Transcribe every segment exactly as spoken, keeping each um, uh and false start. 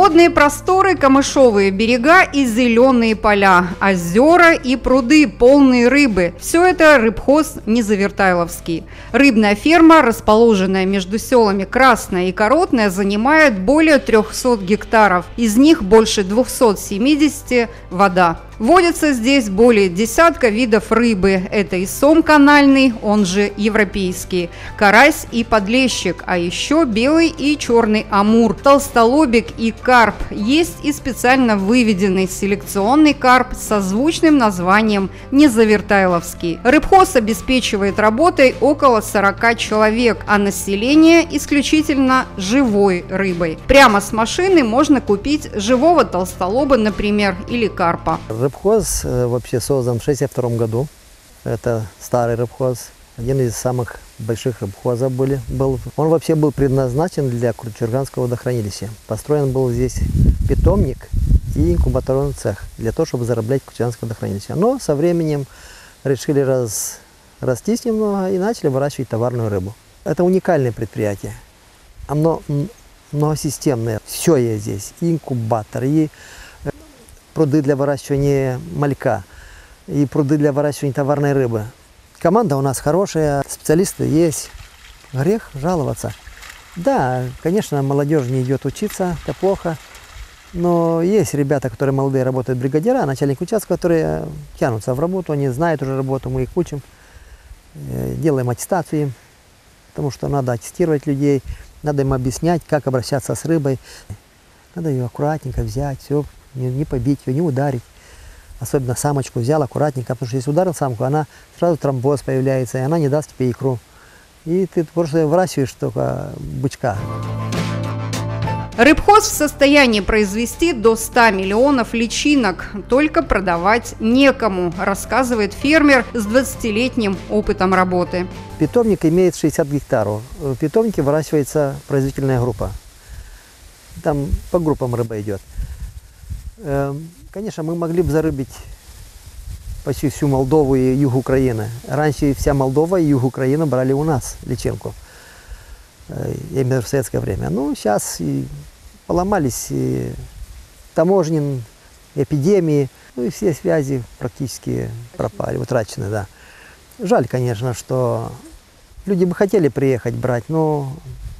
Водные просторы, камышовые берега и зеленые поля, озера и пруды, полные рыбы. Все это рыбхоз Незавертайловский. Рыбная ферма, расположенная между селами Красное и Коротное, занимает более трёхсот гектаров. Из них больше двухсот семидесяти – вода. Водятся здесь более десятка видов рыбы. Это и сом канальный, он же европейский, карась и подлещик, а еще белый и черный амур, толстолобик и карп. Есть и специально выведенный селекционный карп с созвучным названием Незавертайловский. Рыбхоз обеспечивает работой около сорока человек, а население исключительно живой рыбой. Прямо с машины можно купить живого толстолоба, например, или карпа. Рыбхоз вообще создан в шестьдесят втором году. Это старый рыбхоз. Один из самых больших рыбхозов были, был. Он вообще был предназначен для Курчерганского водохранилища. Построен был здесь питомник и инкубаторный цех для того, чтобы зараблять Курчерганское водохранилище. Но со временем решили раз, растись немного и начали выращивать товарную рыбу. Это уникальное предприятие. Оно многосистемное. Все есть здесь. И инкубатор, и пруды для выращивания малька, и пруды для выращивания товарной рыбы. Команда у нас хорошая, специалисты есть. Грех жаловаться. Да, конечно, молодежь не идет учиться, это плохо. Но есть ребята, которые молодые, работают бригадира, начальник участка, которые тянутся в работу, они знают уже работу, мы их учим, делаем аттестацию, потому что надо аттестировать людей, надо им объяснять, как обращаться с рыбой. Надо ее аккуратненько взять, все. Не, не побить ее, не ударить. Особенно самочку взял аккуратненько, потому что если ударил самку, она сразу тромбоз появляется, и она не даст тебе икру. И ты просто выращиваешь только бычка. Рыбхоз в состоянии произвести до ста миллионов личинок, только продавать некому, рассказывает фермер с двадцатилетним опытом работы. Питомник имеет шестьдесят гектаров. В питомнике выращивается производительная группа. Там по группам рыба идет. Конечно, мы могли бы зарыбить почти всю Молдову и юг Украины. Раньше вся Молдова и юг Украины брали у нас личинку, именно в советское время. Ну, сейчас и поломались и таможни, эпидемии, ну и все связи практически пропали, утрачены, да. Жаль, конечно, что люди бы хотели приехать брать, но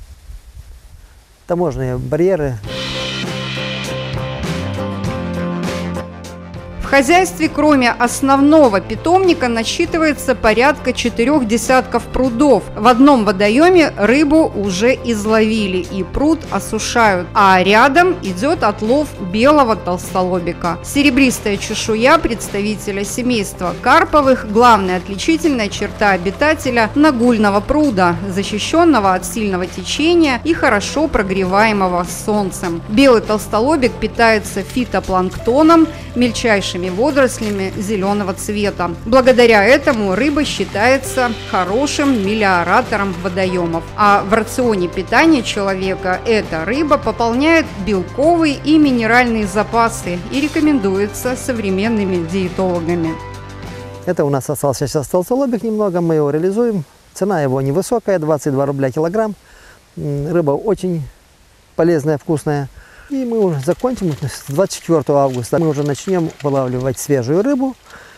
таможенные барьеры. В хозяйстве, кроме основного питомника, насчитывается порядка четырех десятков прудов. В одном водоеме рыбу уже изловили и пруд осушают, а рядом идет отлов белого толстолобика. Серебристая чешуя представителя семейства карповых – главная отличительная черта обитателя нагульного пруда, защищенного от сильного течения и хорошо прогреваемого солнцем. Белый толстолобик питается фитопланктоном, мельчайшими водорослями зеленого цвета. Благодаря этому рыба считается хорошим мелиоратором водоемов. А в рационе питания человека эта рыба пополняет белковые и минеральные запасы и рекомендуется современными диетологами. Это у нас остался сейчас толстолобик немного, мы его реализуем. Цена его невысокая, двадцать два рубля килограмм. Рыба очень полезная, вкусная. И мы уже закончим с двадцать четвёртого августа. Мы уже начнем вылавливать свежую рыбу.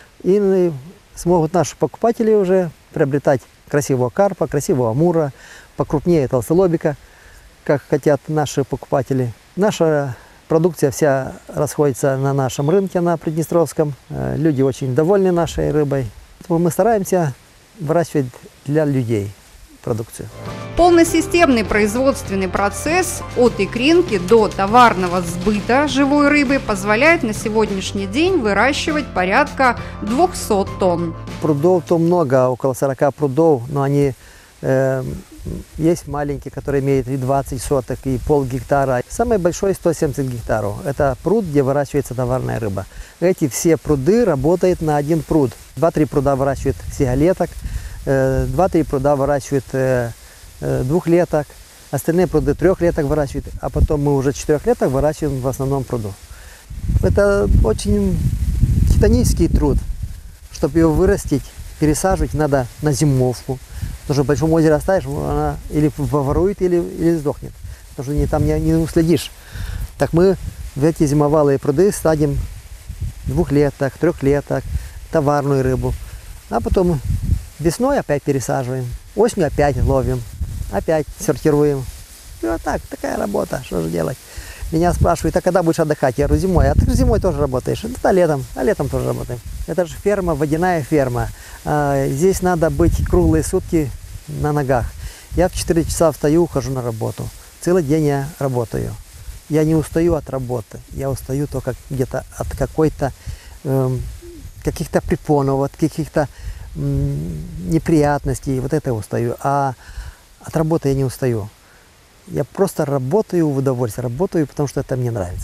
И смогут наши покупатели уже приобретать красивого карпа, красивого амура, покрупнее толстолобика, как хотят наши покупатели. Наша продукция вся расходится на нашем рынке, на Приднестровском. Люди очень довольны нашей рыбой. Мы стараемся выращивать для людей продукцию. Полносистемный производственный процесс от икринки до товарного сбыта живой рыбы позволяет на сегодняшний день выращивать порядка двухсот тонн. Прудов-то много, около сорока прудов, но они э, есть маленькие, которые имеют и двадцать соток, и полгектара. Самый большой сто семьдесят гектаров. Это пруд, где выращивается товарная рыба. Эти все пруды работают на один пруд. Два-три пруда выращивают сигалеток, э, два-три пруда выращивают э, двухлеток, остальные пруды трехлеток выращивают, а потом мы уже четырехлеток выращиваем в основном пруду. Это очень титанический труд. Чтобы его вырастить, пересаживать надо на зимовку. Потому что в большом озере оставишь, она или поворует, или, или сдохнет. Потому что не, там не, не уследишь. Так мы в эти зимовалые пруды садим двухлеток, трехлеток, товарную рыбу. А потом весной опять пересаживаем, осенью опять ловим, опять сортируем. И вот так, такая работа, что же делать. Меня спрашивают, а когда будешь отдыхать? Я говорю, зимой. А ты зимой тоже работаешь? Да, летом. А летом тоже работаем. Это же ферма, водяная ферма. А, здесь надо быть круглые сутки на ногах. Я в четыре часа встаю, ухожу на работу. Целый день я работаю. Я не устаю от работы. Я устаю только где-то от какой-то, э, каких-то препонов, от каких-то э, неприятностей. Вот это устаю. А от работы я не устаю. Я просто работаю в удовольствие, работаю, потому что это мне нравится.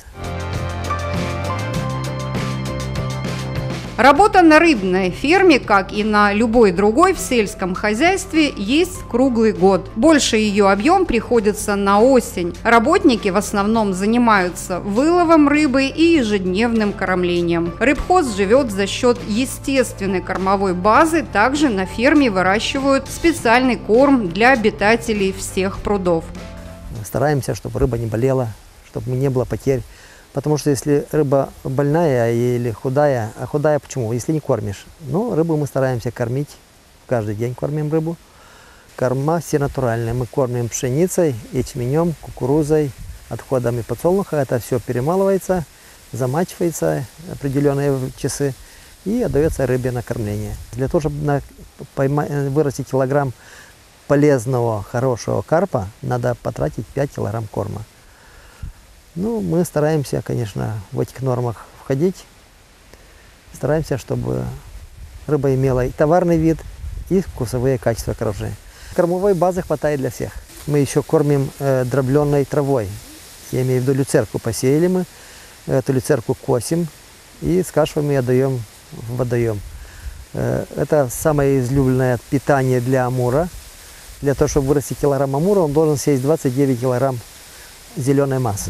Работа на рыбной ферме, как и на любой другой в сельском хозяйстве, есть круглый год. Больше ее объем приходится на осень. Работники в основном занимаются выловом рыбы и ежедневным кормлением. Рыбхоз живет за счет естественной кормовой базы. Также на ферме выращивают специальный корм для обитателей всех прудов. Стараемся, чтобы рыба не болела, чтобы не было потерь. Потому что если рыба больная или худая, а худая почему? Если не кормишь. Ну, рыбу мы стараемся кормить, каждый день кормим рыбу. Корма все натуральные. Мы кормим пшеницей, ячменем, кукурузой, отходами подсолнуха. Это все перемалывается, замачивается определенные часы и отдается рыбе на кормление. Для того, чтобы на, поймать, вырастить килограмм полезного, хорошего карпа, надо потратить пять килограмм корма. Ну, мы стараемся, конечно, в этих нормах входить. Стараемся, чтобы рыба имела и товарный вид, и вкусовые качества коржи. Кормовой базы хватает для всех. Мы еще кормим э, дробленой травой. Я имею в виду люцерку посеяли мы, эту люцерку косим и скашиваем и отдаем в водоем. Э, это самое излюбленное питание для амура. Для того, чтобы вырастить килограмм амура, он должен съесть двадцать девять килограмм зеленой массы.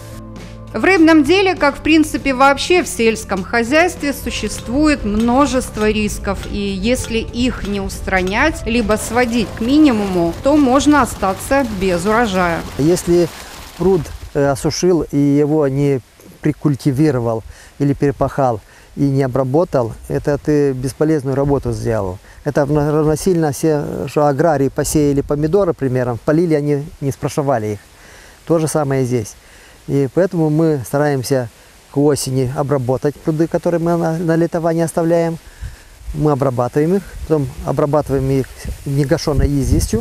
В рыбном деле, как в принципе вообще в сельском хозяйстве, существует множество рисков, и если их не устранять, либо сводить к минимуму, то можно остаться без урожая. Если пруд осушил и его не прикультивировал или перепахал и не обработал, это ты бесполезную работу сделал. Это равносильно все, что аграрии посеяли помидоры, примером, полили они, не спрашивали их. То же самое здесь. И поэтому мы стараемся к осени обработать пруды, которые мы на, на летование оставляем. Мы обрабатываем их, потом обрабатываем их негашенной известью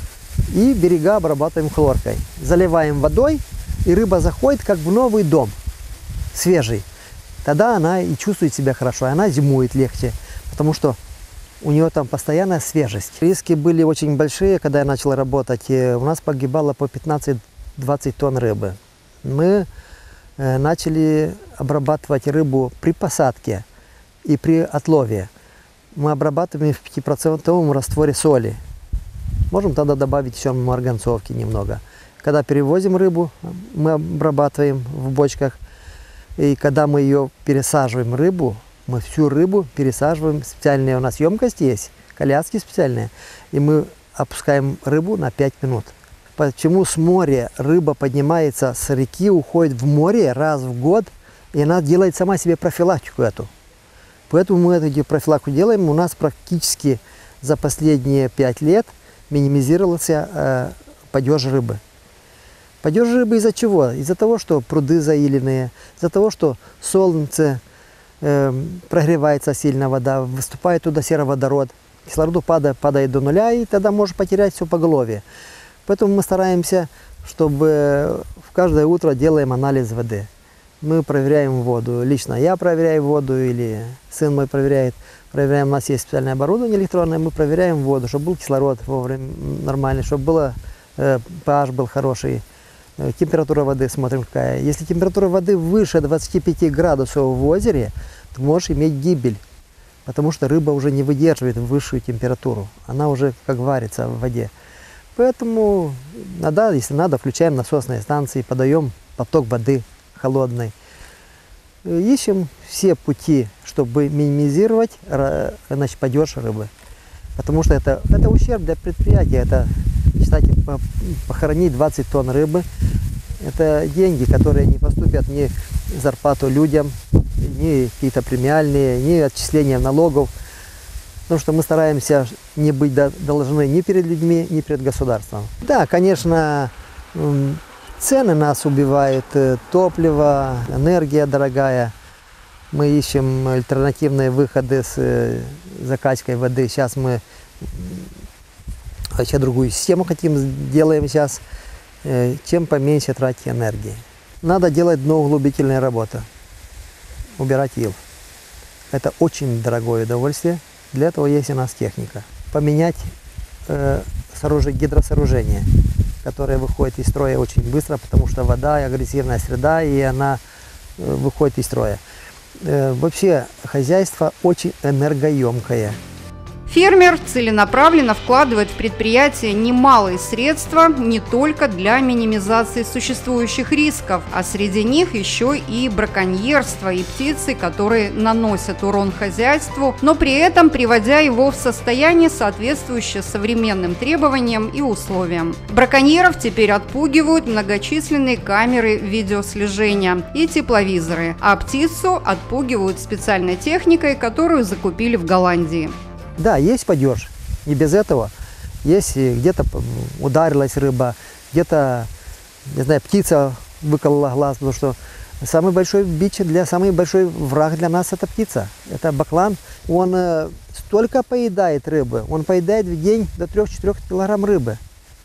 и берега обрабатываем хлоркой. Заливаем водой, и рыба заходит как в новый дом, свежий. Тогда она и чувствует себя хорошо, и она зимует легче, потому что у нее там постоянная свежесть. Риски были очень большие, когда я начал работать. И у нас погибало по пятнадцать-двадцать тонн рыбы. Мы э, начали обрабатывать рыбу при посадке и при отлове. Мы обрабатываем в пятипроцентовом растворе соли. Можем тогда добавить еще марганцовки немного. Когда перевозим рыбу, мы обрабатываем в бочках. И когда мы ее пересаживаем, рыбу, мы всю рыбу пересаживаем. Специальные у нас емкости есть, коляски специальные. И мы опускаем рыбу на пять минут. Почему с моря рыба поднимается с реки, уходит в море раз в год, и она делает сама себе профилактику эту. Поэтому мы эту профилактику делаем. У нас практически за последние пять лет минимизировался э, падеж рыбы. Падеж рыбы из-за чего? Из-за того, что пруды заиленные, из-за того, что солнце, э, прогревается сильно вода, выступает туда сероводород, кислороду падает, падает до нуля, и тогда может потерять все поголовье. Поэтому мы стараемся, чтобы в каждое утро делаем анализ воды. Мы проверяем воду. Лично я проверяю воду или сын мой проверяет. Проверяем, у нас есть специальное оборудование электронное, мы проверяем воду, чтобы был кислород вовремя нормальный, чтобы было, э, pH был хороший, э, температура воды смотрим какая. Если температура воды выше двадцати пяти градусов в озере, то можешь иметь гибель, потому что рыба уже не выдерживает высшую температуру. Она уже как варится в воде. Поэтому, надо, если надо, включаем насосные станции, подаем поток воды холодной. Ищем все пути, чтобы минимизировать, значит, падеж рыбы. Потому что это, это ущерб для предприятия. Это, кстати, похоронить двадцать тонн рыбы. Это деньги, которые не поступят. копят ни зарплату людям, ни какие-то премиальные, ни отчисления налогов. Потому что мы стараемся не быть должны ни перед людьми, ни перед государством. Да, конечно, цены нас убивают, топливо, энергия дорогая. Мы ищем альтернативные выходы с закачкой воды. Сейчас мы вообще другую систему хотим, делаем сейчас, чем поменьше тратить энергии. Надо делать дноуглубительные работы, убирать ил. Это очень дорогое удовольствие. Для этого есть у нас техника. Поменять э, сооружение, гидросооружение, которое выходит из строя очень быстро, потому что вода – агрессивная среда, и она э, выходит из строя. Э, вообще хозяйство очень энергоемкое. Фермер целенаправленно вкладывает в предприятие немалые средства не только для минимизации существующих рисков, а среди них еще и браконьерство и птицы, которые наносят урон хозяйству, но при этом приводя его в состояние, соответствующее современным требованиям и условиям. Браконьеров теперь отпугивают многочисленные камеры видеослежения и тепловизоры, а птицу отпугивают специальной техникой, которую закупили в Голландии. Да, есть падеж, не без этого. Если где-то ударилась рыба, где-то, не знаю, птица выколола глаз, потому что самый большой бич, для, самый большой враг для нас – это птица, это баклан. Он э, столько поедает рыбы, он поедает в день до трёх-четырёх килограмм рыбы.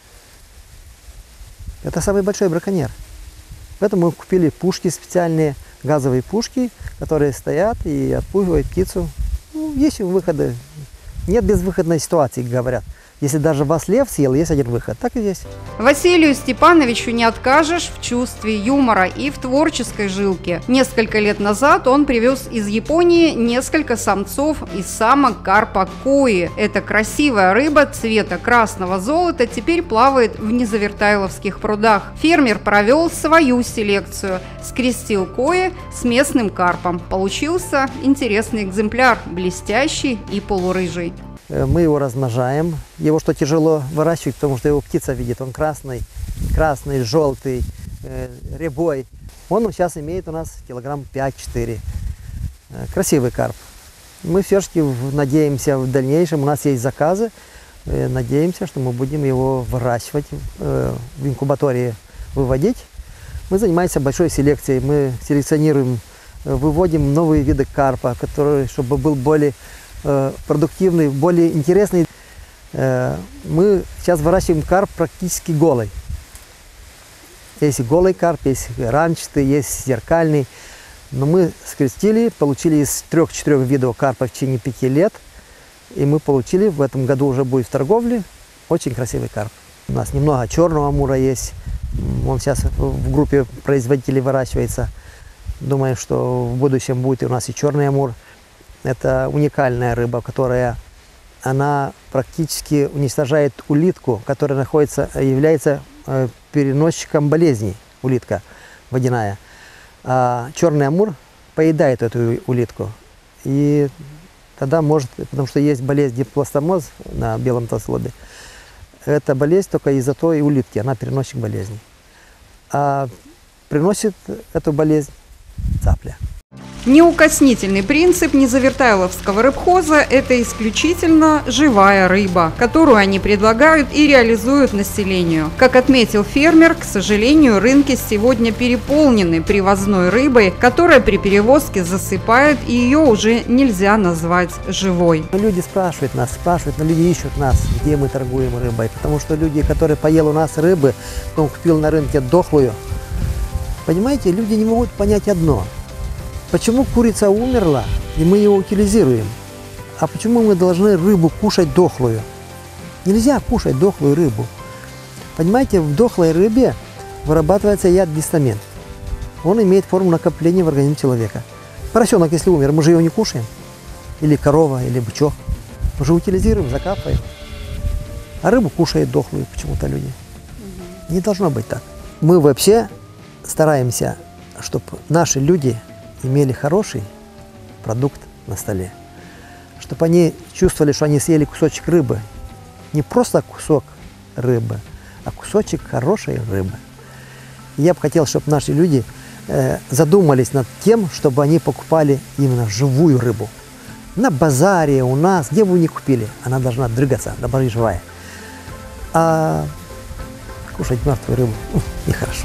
Это самый большой браконьер. Поэтому мы купили пушки специальные, газовые пушки, которые стоят и отпугивают птицу. Ну, есть выходы. Нет безвыходной ситуации, говорят. Если даже вас лев съел, есть один выход. Так и есть. Василию Степановичу не откажешь в чувстве юмора и в творческой жилке. Несколько лет назад он привез из Японии несколько самцов и самок карпа кои. Эта красивая рыба цвета красного золота теперь плавает в Незавертайловских прудах. Фермер провел свою селекцию, скрестил кои с местным карпом. Получился интересный экземпляр, блестящий и полурыжий. Мы его размножаем. Его что тяжело выращивать, потому что его птица видит. Он красный, красный, желтый, э, рябой. Он сейчас имеет у нас килограмм пять-четыре. Э, красивый карп. Мы все-таки надеемся в дальнейшем, у нас есть заказы, э, надеемся, что мы будем его выращивать, э, в инкубаторе выводить. Мы занимаемся большой селекцией. Мы селекционируем, э, выводим новые виды карпа, которые, чтобы был более продуктивный, более интересный. Мы сейчас выращиваем карп практически голый. Есть голый карп, есть ранчатый, есть зеркальный. Но мы скрестили, получили из трех-четырех видов карпа в течение пяти лет. И мы получили, в этом году уже будет в торговле, очень красивый карп. У нас немного черного амура есть. Он сейчас в группе производителей выращивается. Думаю, что в будущем будет и у нас и черный амур. Это уникальная рыба, которая она практически уничтожает улитку, которая находится, является э, переносчиком болезней, улитка водяная. А черный амур поедает эту улитку. И тогда может, потому что есть болезнь дипластомоз на белом толстолобе, эта болезнь только из-за той улитки, она переносчик болезней. А приносит эту болезнь цапля. Неукоснительный принцип Незавертайловского рыбхоза – это исключительно живая рыба, которую они предлагают и реализуют населению. Как отметил фермер, к сожалению, рынки сегодня переполнены привозной рыбой, которая при перевозке засыпает, и ее уже нельзя назвать живой. Люди спрашивают нас, спрашивают, но люди ищут нас, где мы торгуем рыбой, потому что люди, которые поели у нас рыбы, потом купил на рынке дохлую, понимаете, люди не могут понять одно. Почему курица умерла, и мы ее утилизируем? А почему мы должны рыбу кушать дохлую? Нельзя кушать дохлую рыбу. Понимаете, в дохлой рыбе вырабатывается яд гистамин. Он имеет форму накопления в организме человека. Поросенок, если умер, мы же его не кушаем. Или корова, или бычок. Мы же утилизируем, закапываем. А рыбу кушают дохлую почему-то люди. Не должно быть так. Мы вообще стараемся, чтобы наши люди имели хороший продукт на столе. Чтобы они чувствовали, что они съели кусочек рыбы. Не просто кусок рыбы, а кусочек хорошей рыбы. И я бы хотел, чтобы наши люди э, задумались над тем, чтобы они покупали именно живую рыбу. На базаре у нас, где бы вы ни купили, она должна дрыгаться, должна быть живая. А кушать мертвую рыбу нехорошо.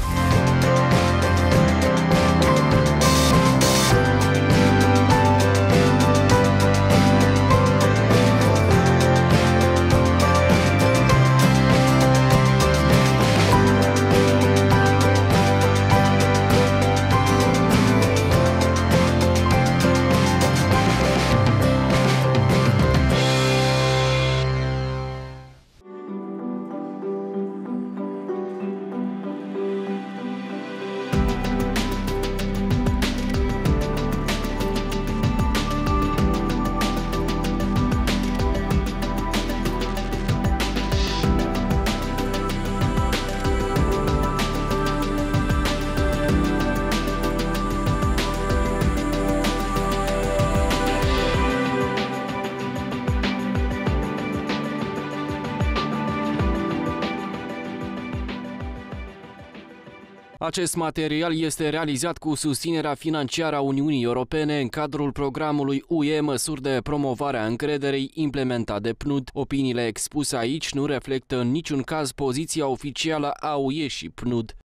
Acest material este realizat cu susținerea financiară a Uniunii Europene în cadrul programului U E Măsuri de promovare a încrederei implementat de P N U D. Opiniile expuse aici nu reflectă în niciun caz poziția oficială a U E și P N U D.